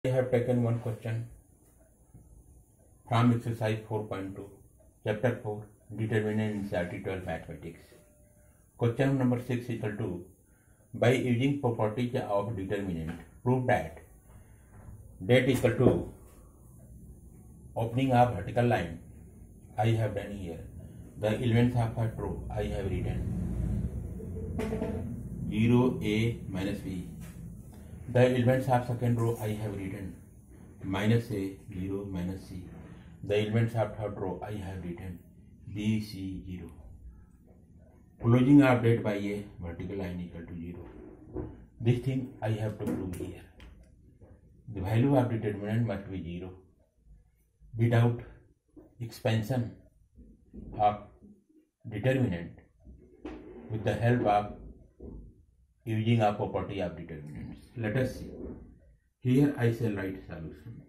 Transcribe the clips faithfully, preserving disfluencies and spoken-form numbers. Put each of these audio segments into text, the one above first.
I have taken one question from exercise four point two, chapter four, determinant in C R T twelve mathematics. Question number six is equal to, by using properties of determinant, prove that that is equal to opening a vertical line. I have done here. The elements of first row I have written zero a minus b. The elements of second row I have written minus a, zero, minus c. The elements of third row I have written b, c, zero. Closing of that by a vertical line equal to zero. This thing I have to prove here. The value of determinant must be zero. Without expansion of determinant with the help of using a property of determinants. Let us see. Here I shall write solution.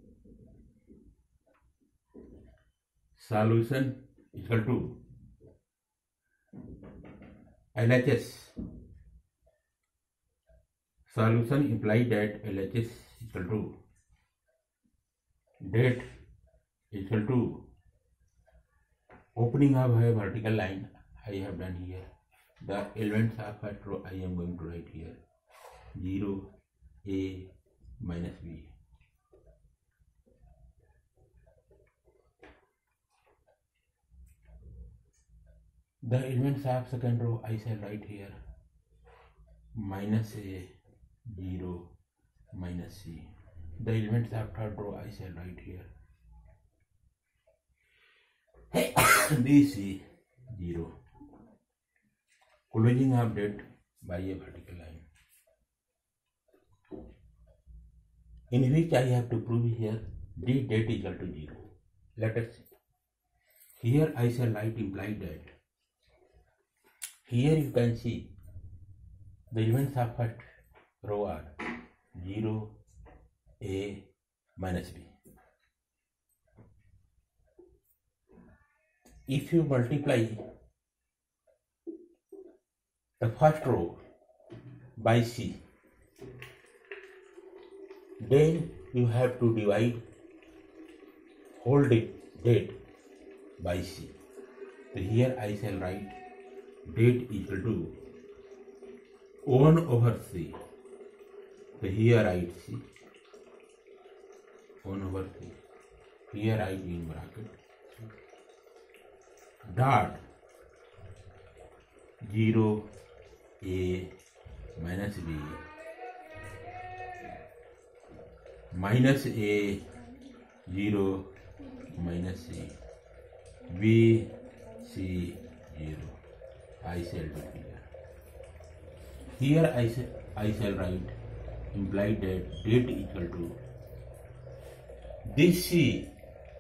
Solution is equal to L H S. Solution implies that L H S is equal to that is equal to opening of a vertical line I have done here. The elements of first row I am going to write here zero, a, minus b. The elements of second row I shall write here minus a, zero, minus c. The elements of third row I shall write here b, c, zero. Closing of that by a vertical line, in which I have to prove here d that is equal to zero. Let us see. Here I shall write imply that. Here you can see the elements of first row are zero, a, minus b. If you multiply the first row by c, then you have to divide whole date by c. So here I shall write date equal to one over c. So here write c, one over c. Here write in bracket dot zero, a, minus b, minus a, zero, minus c, b, c, zero. I shall do here. Here I shall, I shall write implied that date equal to this c,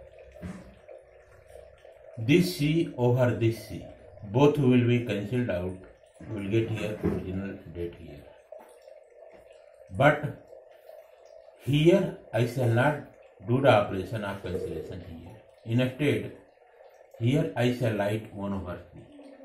this c over this c. Both will be cancelled out. You will get here original date here. But here I shall not do the operation of cancellation here. Instead, here I shall write one over c.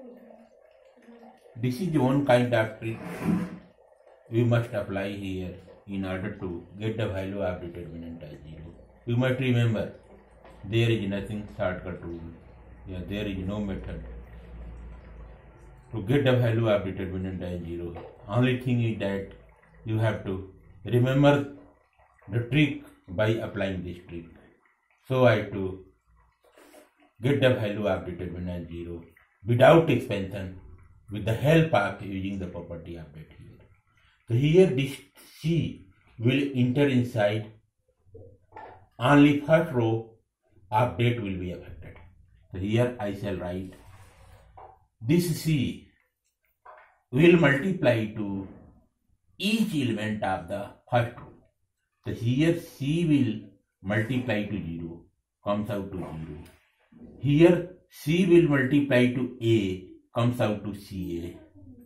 This is one kind of trick we must apply here in order to get the value of determinant as zero. You must remember, there is nothing shortcut rule. Yeah, there is no method to get the value of determinant as zero. Only thing is that you have to remember the trick by applying this trick. So I to get the value of determinant as zero without expansion with the help of using the property of that here. So here this c will enter inside, only first row of date will be affected. So here I shall write this c will multiply to each element of the first row. So here c will multiply to zero, comes out to zero. Here c will multiply to a, comes out to ca.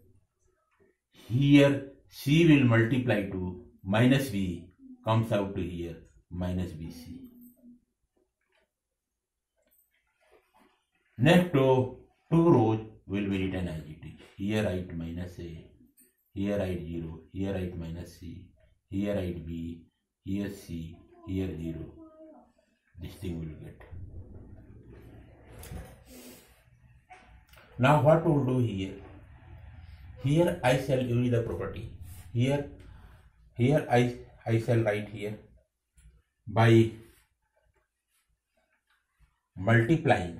Here c will multiply to minus b, comes out to here minus bc. Next row, two rows will be written as it is. Here write minus a, here write zero, here write minus c, here write b, here C, here zero. This thing will get. Now what to do here? Here I shall use the property. Here, here I, I shall write here by multiplying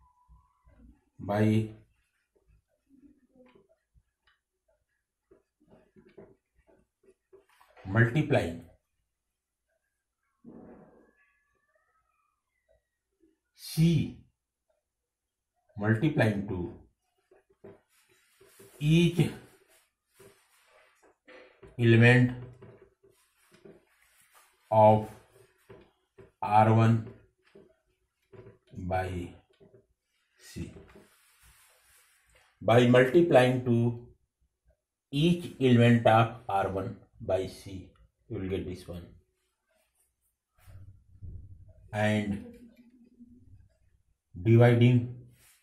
by multiplying C multiplying to each element of R one by C. By multiplying to each element of R one by C, you will get this one. And dividing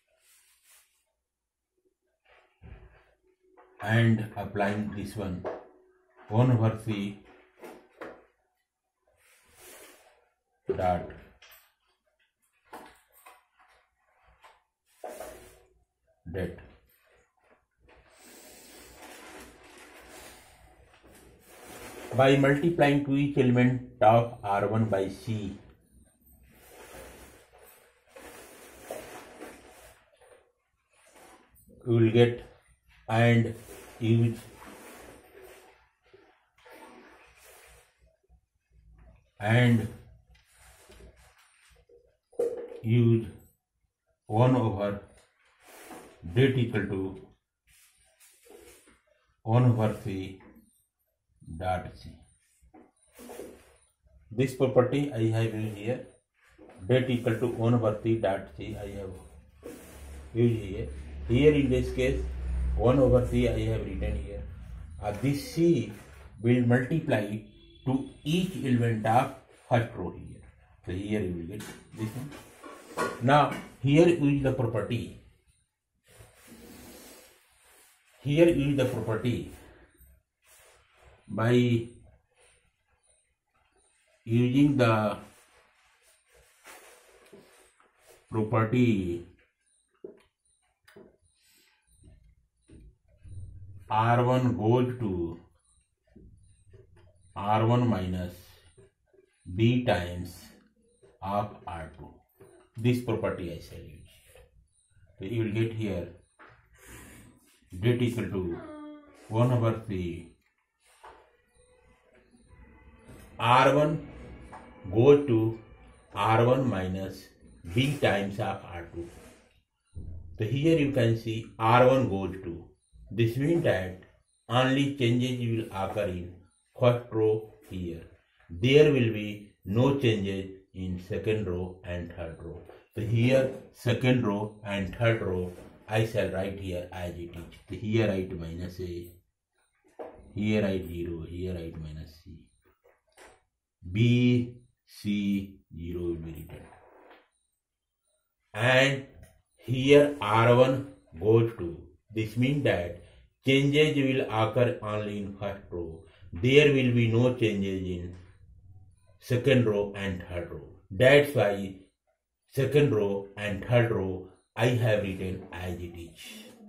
and applying this one, one over C dot det. By multiplying to each element of R one by C, you will get and use and use one over det equal to one over C dot C. This property I have used here, det equal to one over C dot C I have used here. Here in this case one over C I have written here. Uh, this C will multiply to each element of first row here. So here you will get this one. Now here is the property. Here is the property by using the property R one goes to R one minus B times of R two. This property I shall use. So you will get here det equal to one over C R one goes to R one minus B times of R two. So here you can see R one goes to. This means that only changes will occur in first row here. There will be no changes in second row and third row. So here second row and third row I shall write here as it is. So here write minus A, here write zero, here write minus C. B, C, zero will be written. And here R one goes to. This means that changes will occur only in first row. There will be no changes in second row and third row. That's why second row and third row I have written as it is.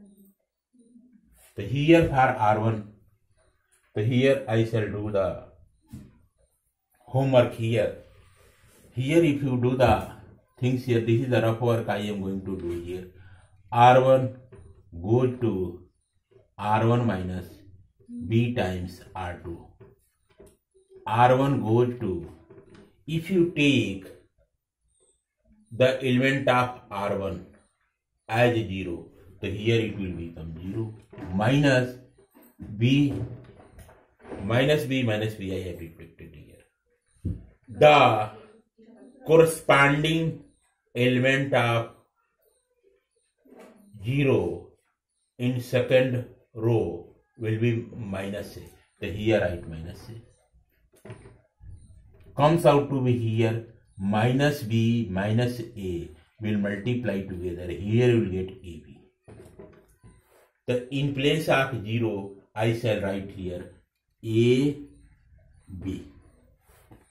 So here for R one, so here I shall do the homework here. Here if you do the things here, this is the rough work I am going to do here. R one goes to R one minus B times R two. R one goes to, if you take the element of R one as zero, so here it will become zero minus B minus B minus B I have reflected here. The corresponding element of zero in second row will be minus A. So here write minus A. Comes out to be here minus B minus A will multiply together. Here you will get A B. The in place of zero I shall write here A B.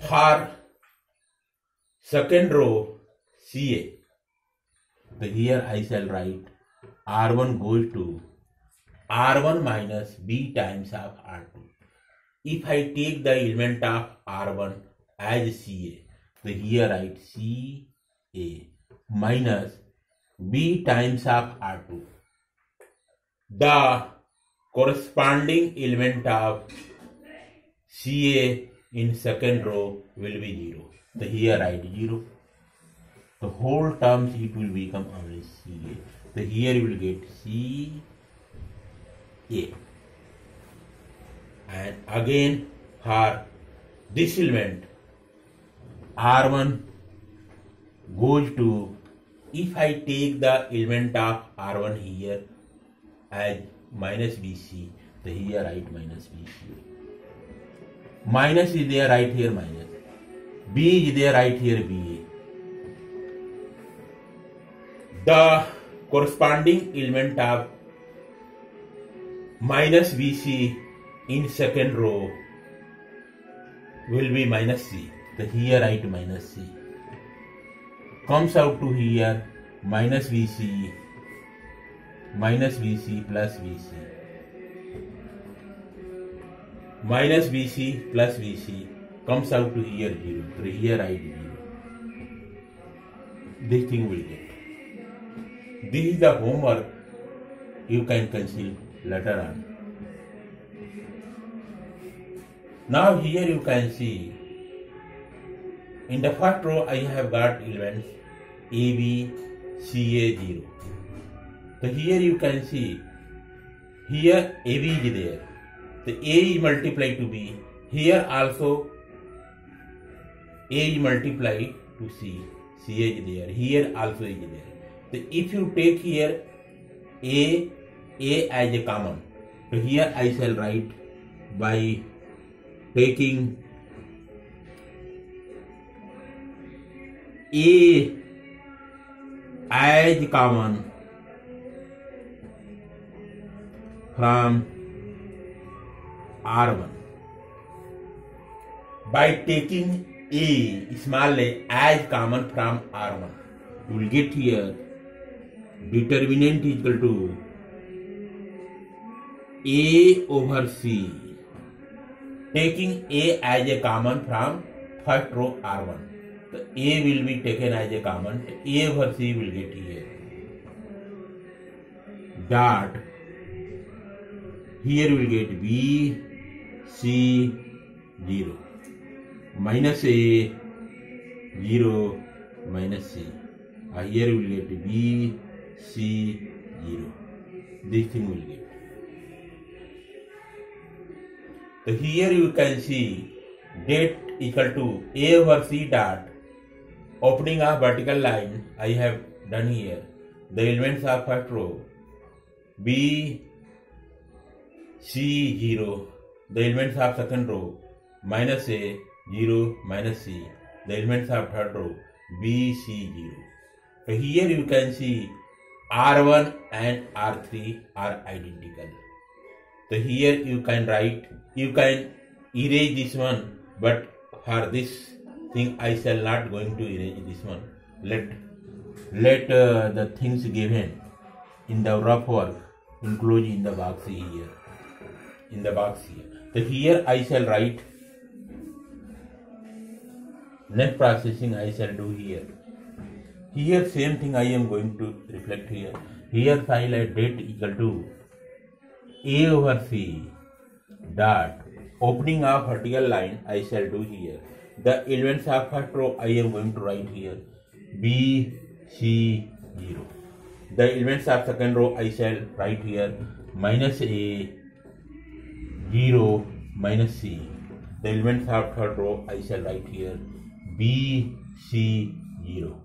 For second row C A, the here I shall write R one goes to R one minus B times of R two. If I take the element of R one as C A, the here write C A minus B times of R two. The corresponding element of C A in second row will be zero. The here write zero. The whole terms it will become only C A. The here you will get C A. And again for this element R one goes to, if I take the element of R one here as minus B C, the here write minus B C. Minus is there right here minus. B is there right here B A. The corresponding element of minus B C in second row will be minus C. The here write minus C. Comes out to here minus B C, minus B C plus B C. Minus B C plus B C comes out to here zero. So here I zero. This thing will get. This is the homework you can conceal later on. Now here you can see in the first row I have got elements A, B, C, A, zero. So here you can see here A, B is there. The A is multiplied to B. Here also A is multiplied to C. C is there. Here also is there. So if you take here A, A as a common, so here I shall write by taking A as common from R one. By taking A small a as common from R one, you will get here determinant is equal to A over C. Taking A as a common from first row R one. So A will be taken as a common. A over C will get here. Dot. Here we will get B, C, zero. Minus A, zero, minus C. Uh, here we will get B, C, zero. This thing will get. So here you can see det equal to A over C dot. Opening a vertical line I have done here. The elements are first row B, C, zero. The elements of second row minus A, zero, minus C. The elements of third row B, C, zero. So here you can see R one and R three are identical. So here you can write, you can erase this one, but for this thing I shall not going to erase this one. Let let uh, the things given in the rough work include in the box here. In the box here. So here I shall write net processing I shall do here. Here same thing I am going to reflect here. Here file a det equal to A over C dot opening of vertical line I shall do here. The elements of first row I am going to write here B, C, zero. The elements of second row I shall write here minus A, zero, minus C. The elements of third row I shall write here B, C, zero.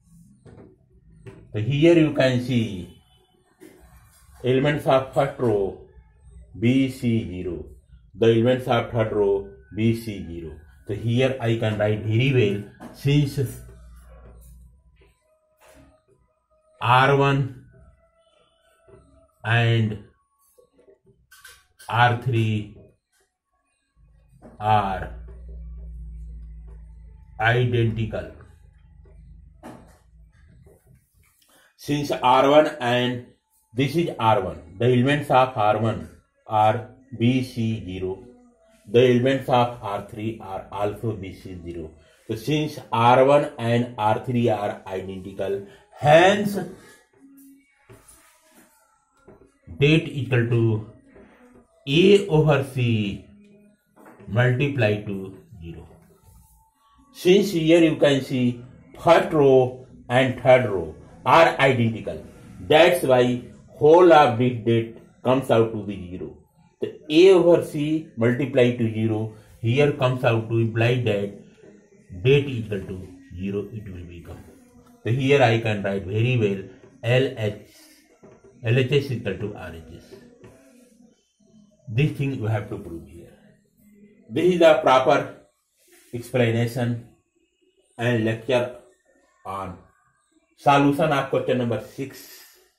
So here you can see elements of first row B, C, zero. The elements of third row B, C, zero. So here I can write very well, since R one and R three are identical. Since R one and this is R one, the elements of R one are B C zero. The elements of R three are also B C zero. So since R one and R three are identical, hence date equal to A over C multiply to zero. Since here you can see first row and third row are identical, that's why whole of this date comes out to be zero. The A over C multiply to zero here comes out to imply that date equal to zero it will become. So here I can write very well L H L H S equal to R H S. This thing you have to prove here. This is the proper explanation and lecture on solution of question number six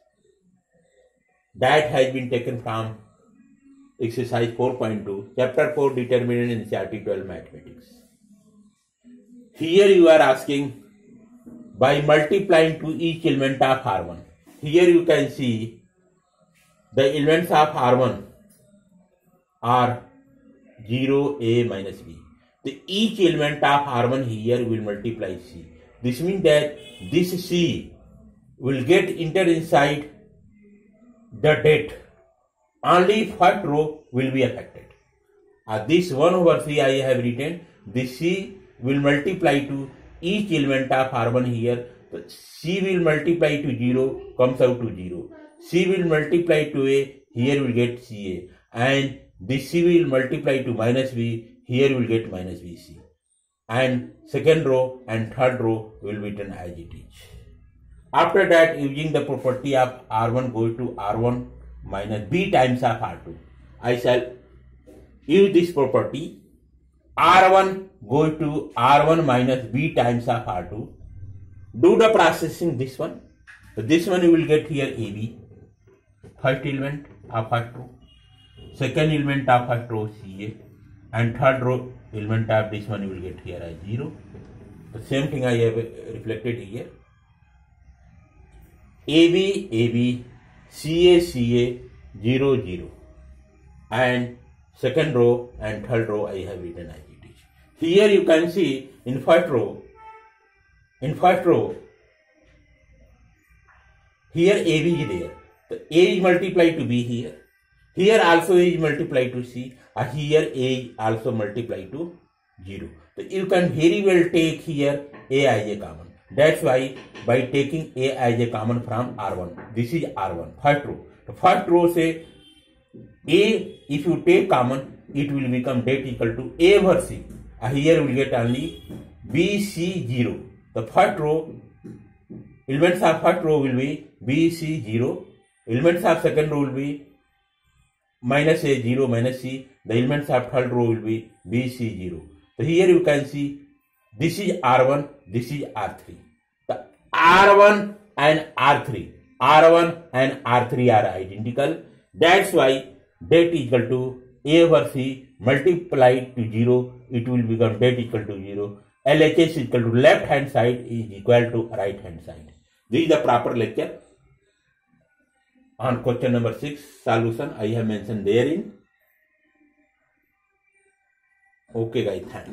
that has been taken from exercise four point two, chapter four, determinant in N C E R T twelve mathematics. Here you are asking by multiplying to each element of R one. Here you can see the elements of R one are zero, A minus B. The each element of R one here will multiply C. This means that this C will get entered inside the date. Only first row will be affected. Uh, this one over C I have written. This C will multiply to each element of R one here. C will multiply to zero, comes out to zero. C will multiply to A, here will get C A. And this C will multiply to minus B, here will get minus B C. And second row and third row will be written as it is. After that, using the property of R one goes to R one minus B times of R two, I shall use this property. R one goes to R one minus B times of R two. Do the processing this one. So this one you will get here A B. First element of first row. Second element of first row C A. And third row element of this one you will get here as zero. The same thing I have reflected here. A B, A B, C A, C A, zero, zero. And second row and third row I have written as it is. Here you can see in first row, in first row, here A B is there. The A is multiplied to B here. Here also A is multiplied to C. And here A is also multiplied to zero. So you can very well take here A as a common. That's why by taking A as a common from R one, this is R one, first row. The first row say A, if you take common, it will become date equal to A over C. And here we will get only B C zero. The first row, elements of first row will be B C zero. Elements of second row will be minus A zero minus C. The elements of third row will be B C zero. So here you can see this is R one, this is R three. The R one and R three, R one and R three are identical. That's why date equal to A over C multiplied to zero, it will become date equal to zero. L H S equal to left hand side is equal to right hand side. This is the proper lecture on question number six. Solution I have mentioned therein. Okay guys, thanks.